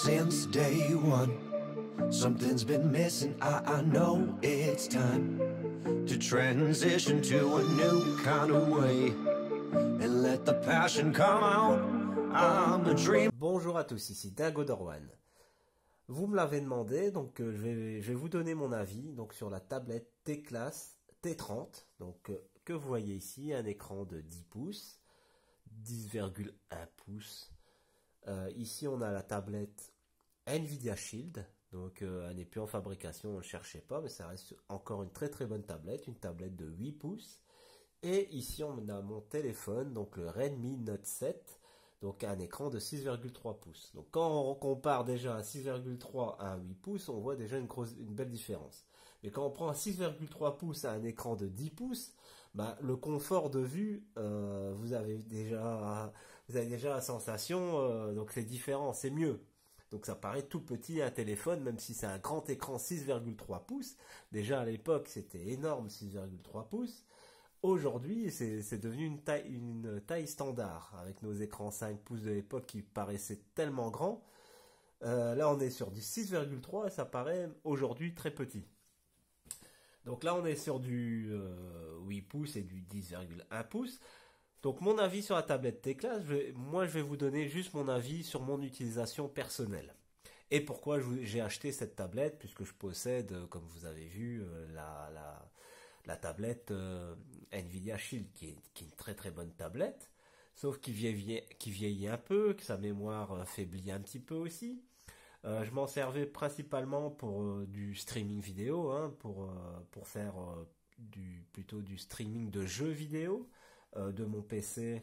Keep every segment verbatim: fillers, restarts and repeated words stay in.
since day one. Something's been missing, I, I know it's time to transition to a new kind of way and let the passion come out. I'm a dream. Bonjour à tous, ici Dingo Dorwan. Vous me l'avez demandé, donc euh, je, vais, je vais vous donner mon avis donc sur la tablette T-Class T trente, donc euh, que vous voyez ici, un écran de dix pouces, dix virgule un pouces. Euh, ici on a la tablette Nvidia Shield, donc euh, elle n'est plus en fabrication, on ne cherchait pas, mais ça reste encore une très très bonne tablette, une tablette de huit pouces. Et ici on a mon téléphone, donc le Redmi Note sept, donc un écran de six virgule trois pouces. Donc quand on compare déjà un six virgule trois à un huit pouces, on voit déjà une, grosse, une belle différence. Mais quand on prend un six virgule trois pouces à un écran de dix pouces, bah, le confort de vue, euh, vous avez déjà, vous avez déjà la sensation, euh, donc c'est différent, c'est mieux. Donc ça paraît tout petit un téléphone, même si c'est un grand écran six virgule trois pouces. Déjà à l'époque c'était énorme, six virgule trois pouces. Aujourd'hui, c'est devenu une taille, une taille standard, avec nos écrans cinq pouces de l'époque qui paraissaient tellement grands. Euh, là, on est sur du six virgule trois et ça paraît aujourd'hui très petit. Donc là, on est sur du euh, huit pouces et du dix virgule un pouces. Donc mon avis sur la tablette T-Class, moi je vais vous donner juste mon avis sur mon utilisation personnelle. Et pourquoi j'ai acheté cette tablette, puisque je possède, comme vous avez vu, la... la la tablette euh, Nvidia Shield qui est, qui est une très très bonne tablette, sauf qui vieillit, qui vieillit un peu, que sa mémoire euh, faiblit un petit peu aussi. Euh, je m'en servais principalement pour euh, du streaming vidéo, hein, pour, euh, pour faire euh, du, plutôt du streaming de jeux vidéo euh, de mon P C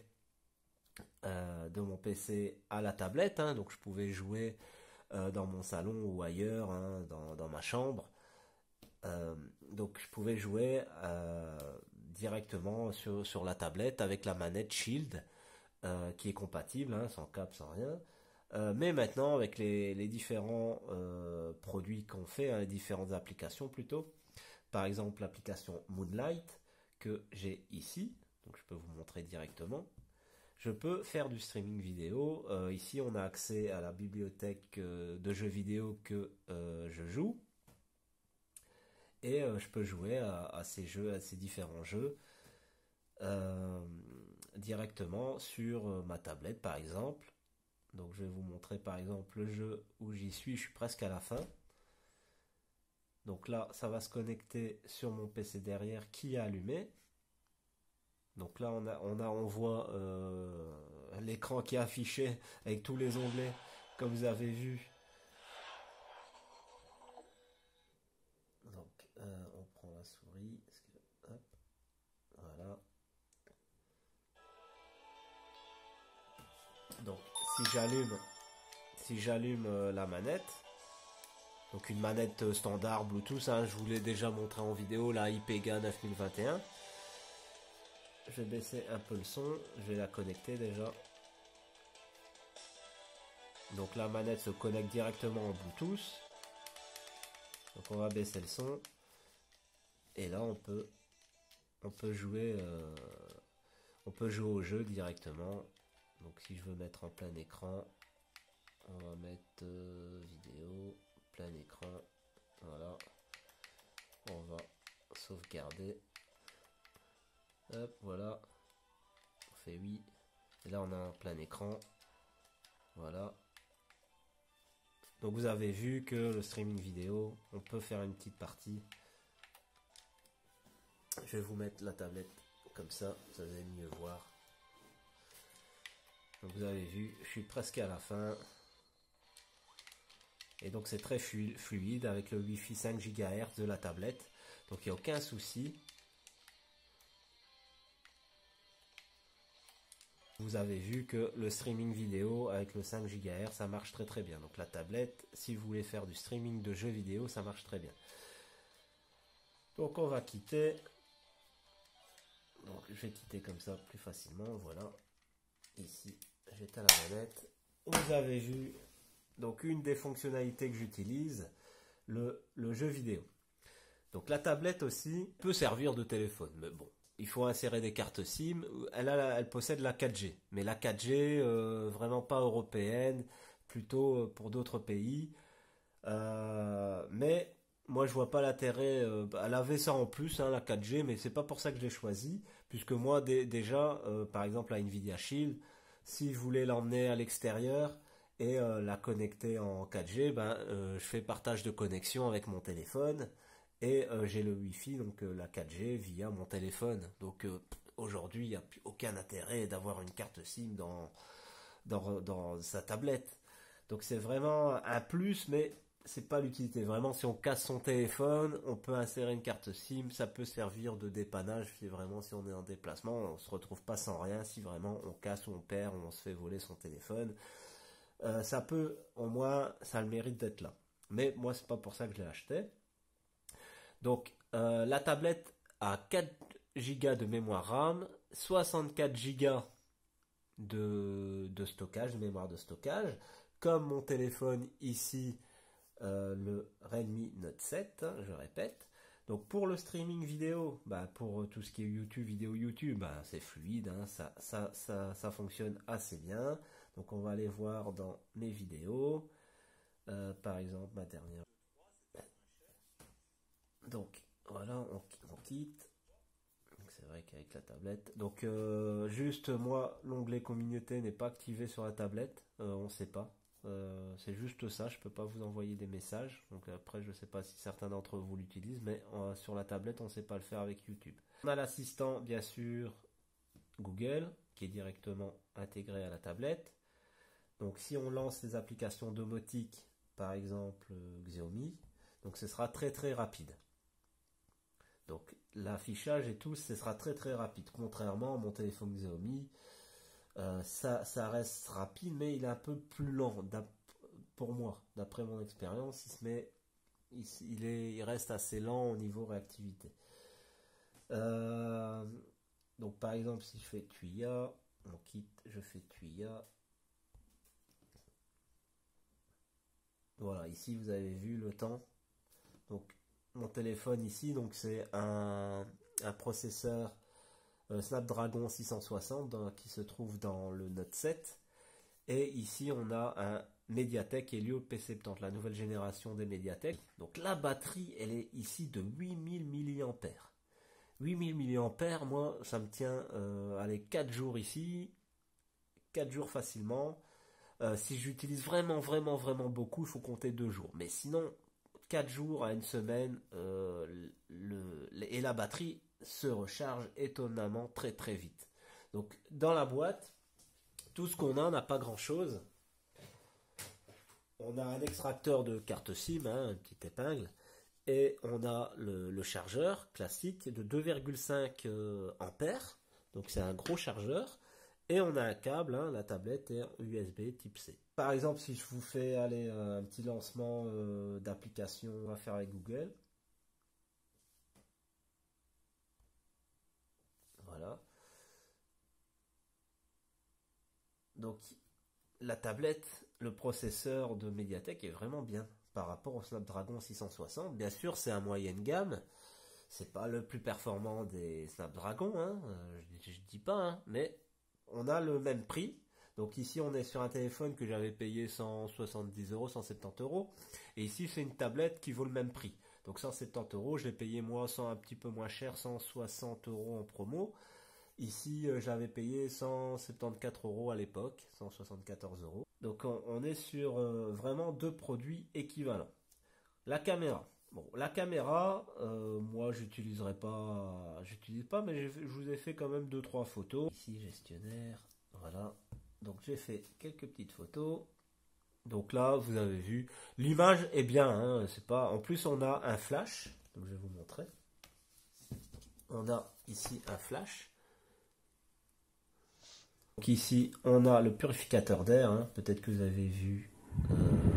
euh, de mon P C à la tablette, hein, donc je pouvais jouer euh, dans mon salon ou ailleurs, hein, dans, dans ma chambre. Euh, donc je pouvais jouer euh, directement sur, sur la tablette avec la manette Shield euh, qui est compatible, hein, sans câble, sans rien. Euh, mais maintenant avec les, les différents euh, produits qu'on fait, hein, les différentes applications plutôt, par exemple l'application Moonlight que j'ai ici, donc je peux vous montrer directement. Je peux faire du streaming vidéo. Euh, ici on a accès à la bibliothèque euh, de jeux vidéo que euh, je joue. Et euh, je peux jouer à, à ces jeux, à ces différents jeux euh, directement sur euh, ma tablette par exemple. Donc je vais vous montrer par exemple le jeu où j'y suis, je suis presque à la fin. Donc là ça va se connecter sur mon P C derrière qui est allumé. Donc là on, a, on, a, on voit euh, l'écran qui est affiché avec tous les onglets comme vous avez vu. Donc euh, on prend la souris, hop, voilà. Donc si j'allume, si j'allume euh, la manette, donc une manette euh, standard Bluetooth, hein, je vous l'ai déjà montré en vidéo, la I P G A neuf mille vingt et un. Je vais baisser un peu le son, je vais la connecter déjà. Donc la manette se connecte directement en Bluetooth. Donc on va baisser le son. Et là on peut on peut jouer euh, on peut jouer au jeu directement. Donc si je veux mettre en plein écran, on va mettre euh, vidéo, plein écran, voilà. On va sauvegarder. Hop, voilà. On fait oui. Et là on a un plein écran. Voilà. Donc vous avez vu que le streaming vidéo, on peut faire une petite partie. Je vais vous mettre la tablette comme ça, vous allez mieux voir. Donc vous avez vu, je suis presque à la fin. Et donc c'est très fluide avec le Wi-Fi cinq gigahertz de la tablette. Donc il n'y a aucun souci. Vous avez vu que le streaming vidéo avec le cinq gigahertz, ça marche très très bien. Donc la tablette, si vous voulez faire du streaming de jeux vidéo, ça marche très bien. Donc on va quitter. Donc je vais quitter comme ça plus facilement, voilà. Ici, j'éteins la manette. Vous avez vu, donc une des fonctionnalités que j'utilise, le, le jeu vidéo. Donc la tablette aussi peut servir de téléphone, mais bon, il faut insérer des cartes SIM. Elle, a, elle possède la quatre G, mais la quatre G euh, vraiment pas européenne, plutôt pour d'autres pays. Euh, mais moi je vois pas l'intérêt. Euh, elle avait ça en plus, hein, la quatre G, mais c'est pas pour ça que je l'ai choisi, puisque moi dé- déjà, euh, par exemple la Nvidia Shield, si je voulais l'emmener à l'extérieur et euh, la connecter en quatre G, ben euh, je fais partage de connexion avec mon téléphone et euh, j'ai le Wi-Fi, donc euh, la quatre G via mon téléphone. Donc euh, aujourd'hui, il n'y a plus aucun intérêt d'avoir une carte SIM dans, dans, dans sa tablette. Donc c'est vraiment un plus, mais c'est pas l'utilité. Vraiment, si on casse son téléphone, on peut insérer une carte SIM, ça peut servir de dépannage. Si vraiment, si on est en déplacement, on se retrouve pas sans rien. Si vraiment on casse ou on perd ou on se fait voler son téléphone, euh, ça peut, au moins, ça a le mérite d'être là. Mais moi, c'est pas pour ça que je l'ai acheté. Donc euh, la tablette a quatre gigas de mémoire RAM, soixante-quatre gigas de, de stockage, de mémoire de stockage. Comme mon téléphone ici, euh, le Redmi Note sept, hein, je répète. Donc pour le streaming vidéo, bah, pour tout ce qui est YouTube, vidéo YouTube, bah, c'est fluide, hein, ça, ça, ça, ça fonctionne assez bien. Donc on va aller voir dans mes vidéos. Euh, par exemple, ma dernière. Donc voilà, on, on quitte. C'est vrai qu'avec la tablette. Donc euh, juste moi, l'onglet communauté n'est pas activé sur la tablette. Euh, on ne sait pas. Euh, c'est juste ça, je peux pas vous envoyer des messages. Donc après, je sais pas si certains d'entre vous l'utilisent, mais euh, sur la tablette, on ne sait pas le faire avec YouTube. On a l'assistant, bien sûr, Google, qui est directement intégré à la tablette. Donc si on lance les applications domotique, par exemple euh, Xiaomi, donc ce sera très très rapide. Donc l'affichage et tout, ce sera très très rapide. Contrairement à mon téléphone Xiaomi, euh, ça, ça reste rapide, mais il est un peu plus lent. Pour moi, d'après mon expérience, il se met, il, il, est, il reste assez lent au niveau réactivité. Euh, donc par exemple, si je fais Tuya, on quitte, je fais Tuya. Voilà, ici vous avez vu le temps. Donc mon téléphone ici, donc c'est un, un processeur euh, Snapdragon six cent soixante dans, qui se trouve dans le Note sept. Et ici on a un Mediatek Helio P soixante-dix, la nouvelle génération des Mediatek. Donc la batterie, elle est ici de huit mille milliampères. huit mille milliampères, moi ça me tient euh, allez, quatre jours ici, quatre jours facilement. Euh, si j'utilise vraiment, vraiment, vraiment beaucoup, il faut compter deux jours. Mais sinon, quatre jours à une semaine, euh, le, le, et la batterie se recharge étonnamment très très vite. Donc dans la boîte, tout ce qu'on a, on n'a pas grand chose. On a un extracteur de carte SIM, hein, une petite épingle, et on a le, le chargeur classique de deux virgule cinq euh, ampères, donc c'est un gros chargeur. Et on a un câble, hein, la tablette est U S B type C. Par exemple, si je vous fais aller un petit lancement euh, d'application à faire avec Google. Voilà. Donc la tablette, le processeur de Mediatek est vraiment bien par rapport au Snapdragon six cent soixante. Bien sûr, c'est un moyenne gamme. C'est pas le plus performant des Snapdragon, hein, je, je dis pas, hein, mais on a le même prix. Donc ici on est sur un téléphone que j'avais payé cent soixante-dix euros, cent soixante-dix euros. Et ici c'est une tablette qui vaut le même prix. Donc cent soixante-dix euros, je l'ai payé moi sans un petit peu moins cher, cent soixante euros en promo. Ici euh, j'avais payé cent soixante-quatorze euros à l'époque, cent soixante-quatorze euros. Donc on, on est sur euh, vraiment deux produits équivalents. La caméra. Bon, la caméra, euh, moi j'utiliserai pas, j'utilise pas, mais je vous ai fait quand même deux trois photos. Ici gestionnaire, voilà. Donc j'ai fait quelques petites photos. Donc là, vous avez vu, l'image est bien. Hein, c'est pas. En plus, on a un flash. Donc je vais vous montrer. On a ici un flash. Donc ici, on a le purificateur d'air. Hein, peut-être que vous avez vu euh,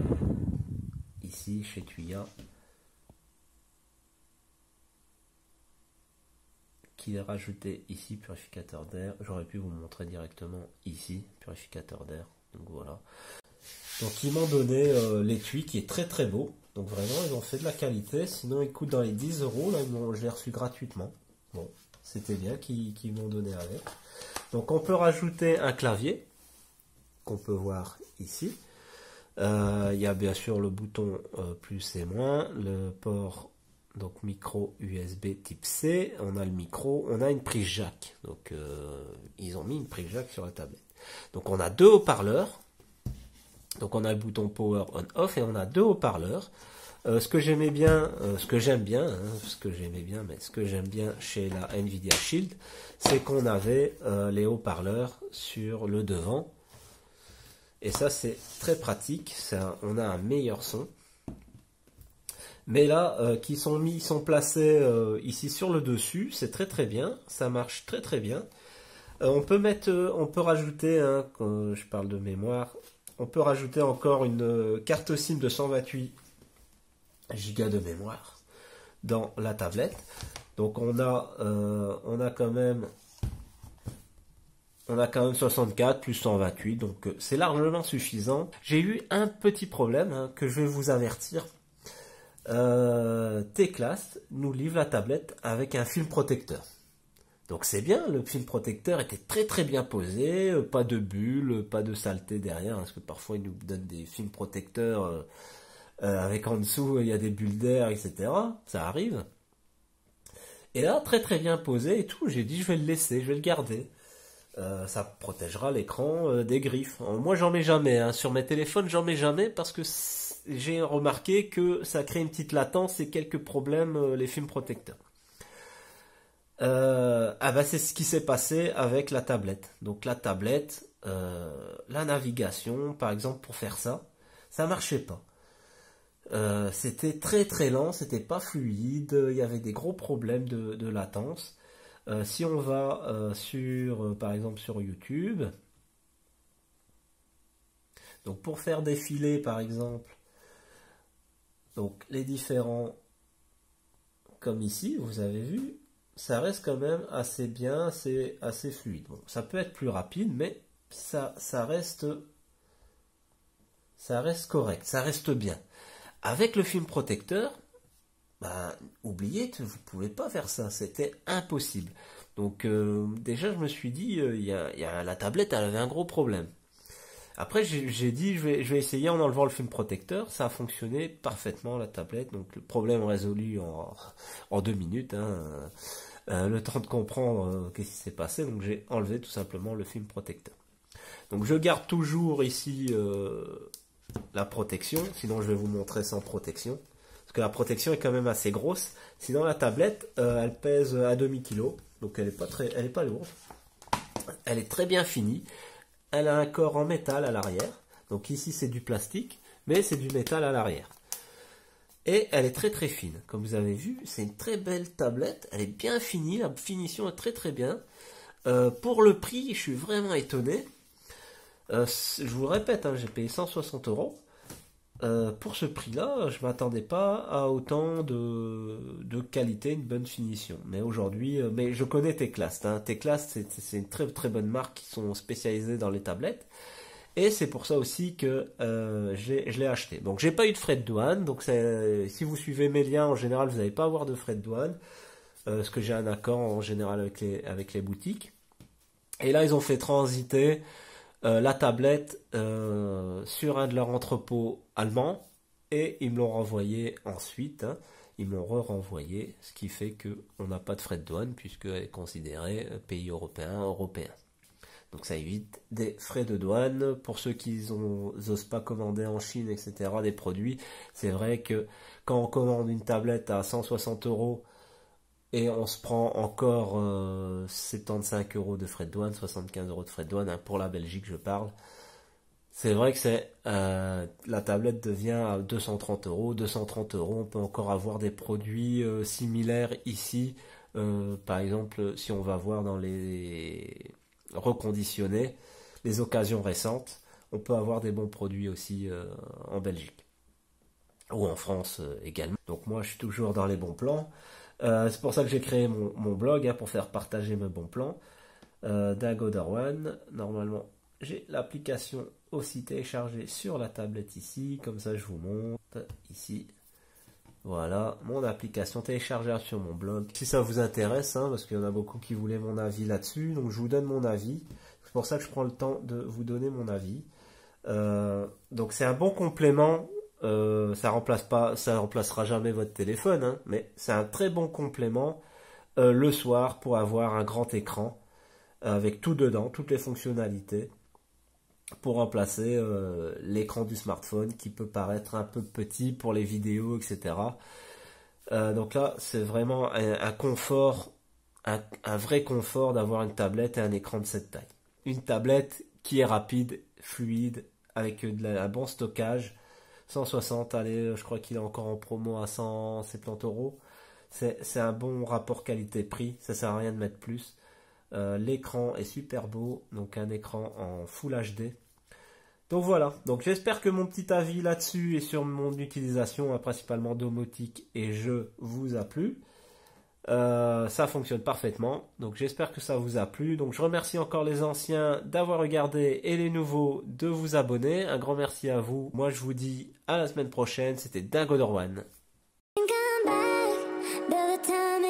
ici chez Tuya. Qui est rajouté ici, purificateur d'air. J'aurais pu vous montrer directement ici, purificateur d'air. Donc voilà. Donc ils m'ont donné euh, l'étui qui est très très beau. Donc vraiment, ils ont fait de la qualité. Sinon, il coûte dans les dix euros. Là, je l'ai reçu gratuitement. Bon, c'était bien qu'ils qu'ils m'ont donné avec. Donc on peut rajouter un clavier qu'on peut voir ici. Euh, il y a bien sûr le bouton euh, plus et moins, le port donc micro U S B type C, on a le micro, on a une prise jack. Donc euh, ils ont mis une prise jack sur la tablette. Donc on a deux haut-parleurs. Donc on a le bouton power on off et on a deux haut-parleurs. Euh, ce que j'aimais bien, euh, ce que j'aime bien, hein, ce que j'aimais bien, mais ce que j'aime bien chez la Nvidia Shield, c'est qu'on avait euh, les haut-parleurs sur le devant. Et ça c'est très pratique, ça, on a un meilleur son. Mais là, euh, qui sont mis, sont placés euh, ici sur le dessus, c'est très très bien, ça marche très très bien. Euh, on peut mettre, euh, on peut rajouter, hein, quand je parle de mémoire, on peut rajouter encore une euh, carte SIM de cent vingt-huit gigas de mémoire dans la tablette. Donc on a, euh, on a quand même, on a quand même soixante-quatre plus cent vingt-huit, donc euh, c'est largement suffisant. J'ai eu un petit problème hein, que je vais vous avertir. Euh, T-Class nous livre la tablette avec un film protecteur. Donc c'est bien, le film protecteur était très très bien posé, euh, pas de bulles, pas de saleté derrière, hein, parce que parfois ils nous donnent des films protecteurs euh, euh, avec en dessous il y a des bulles d'air, et cetera. Ça arrive. Et là, très très bien posé et tout, j'ai dit je vais le laisser, je vais le garder. Euh, ça protégera l'écran euh, des griffes. Alors, moi j'en mets jamais, hein. Sur mes téléphones j'en mets jamais parce que j'ai remarqué que ça crée une petite latence et quelques problèmes euh, les films protecteurs. Euh, ah bah c'est ce qui s'est passé avec la tablette. Donc la tablette, euh, la navigation, par exemple, pour faire ça, ça marchait pas. Euh, c'était très très lent, c'était pas fluide, il y avait des gros problèmes de, de latence. Euh, si on va euh, sur, euh, par exemple, sur YouTube, donc pour faire défiler, par exemple, donc les différents, comme ici, vous avez vu, ça reste quand même assez bien, assez, assez fluide. Bon, ça peut être plus rapide, mais ça, ça reste, ça reste correct, ça reste bien. Avec le film protecteur, ben, oubliez, vous ne pouvez pas faire ça, c'était impossible. Donc euh, déjà, je me suis dit, euh, y a, y a, la tablette, elle avait un gros problème. Après, j'ai dit, je vais, je vais essayer en enlevant le film protecteur. Ça a fonctionné parfaitement, la tablette. Donc, le problème résolu en, en deux minutes. Hein. Euh, le temps de comprendre euh, qu'est-ce qui s'est passé. Donc, j'ai enlevé tout simplement le film protecteur. Donc, je garde toujours ici euh, la protection. Sinon, je vais vous montrer sans protection. Parce que la protection est quand même assez grosse. Sinon, la tablette, euh, elle pèse à demi kilo. Donc, elle n'est pas très, elle est pas lourde. Elle est très bien finie. Elle a un corps en métal à l'arrière. Donc ici c'est du plastique, mais c'est du métal à l'arrière. Et elle est très très fine. Comme vous avez vu, c'est une très belle tablette. Elle est bien finie, la finition est très très bien. Euh, pour le prix, je suis vraiment étonné. Euh, je vous le répète, hein, j'ai payé cent soixante euros. Euh, pour ce prix-là, je ne m'attendais pas à autant de, de qualité, une bonne finition. Mais aujourd'hui, euh, mais je connais T-Class. Hein. T-Class, c'est une très très bonne marque qui sont spécialisées dans les tablettes. Et c'est pour ça aussi que euh, je l'ai acheté. Donc j'ai pas eu de frais de douane. Donc si vous suivez mes liens, en général, vous n'allez pas avoir de frais de douane. Euh, parce que j'ai un accord en général avec les, avec les boutiques. Et là, ils ont fait transiter Euh, la tablette euh, sur un de leurs entrepôts allemands et ils me l'ont renvoyé ensuite. Hein, ils m'ont re-renvoyé, ce qui fait qu'on n'a pas de frais de douane puisqu'elle est considérée pays européen, européen. Donc ça évite des frais de douane. Pour ceux qui n'osent pas commander en Chine, et cetera, des produits, c'est vrai que quand on commande une tablette à cent soixante euros, et on se prend encore euh, soixante-quinze euros de frais de douane, soixante-quinze euros de frais de douane, hein, pour la Belgique je parle. C'est vrai que c'est euh, la tablette devient à deux cent trente euros. deux cent trente euros, on peut encore avoir des produits euh, similaires ici. Euh, par exemple, si on va voir dans les reconditionnés, les occasions récentes, on peut avoir des bons produits aussi euh, en Belgique. Ou en France euh, également. Donc moi je suis toujours dans les bons plans. Euh, c'est pour ça que j'ai créé mon, mon blog, hein, pour faire partager mes bons plans. Euh, DagoDarwan, normalement, j'ai l'application aussi téléchargée sur la tablette ici. Comme ça, je vous montre ici. Voilà, mon application téléchargeable sur mon blog. Si ça vous intéresse, hein, parce qu'il y en a beaucoup qui voulaient mon avis là-dessus, donc je vous donne mon avis. C'est pour ça que je prends le temps de vous donner mon avis. Euh, donc c'est un bon complément. Euh, ça remplace pas, ça remplacera jamais votre téléphone, hein, mais c'est un très bon complément euh, le soir pour avoir un grand écran euh, avec tout dedans, toutes les fonctionnalités, pour remplacer euh, l'écran du smartphone qui peut paraître un peu petit pour les vidéos, et cetera. Euh, donc là, c'est vraiment un, un confort, un, un vrai confort d'avoir une tablette et un écran de cette taille. Une tablette qui est rapide, fluide, avec de la, un bon stockage. cent soixante, allez, je crois qu'il est encore en promo à cent soixante-dix euros. C'est, c'est un bon rapport qualité-prix, ça sert à rien de mettre plus. Euh, l'écran est super beau, donc un écran en Full H D. Donc voilà, donc j'espère que mon petit avis là-dessus et sur mon utilisation, hein, principalement domotique et jeux, vous a plu. Euh, ça fonctionne parfaitement, donc j'espère que ça vous a plu. Donc je remercie encore les anciens d'avoir regardé et les nouveaux de vous abonner. Un grand merci à vous. Moi je vous dis à la semaine prochaine, c'était Dingo Dorwan.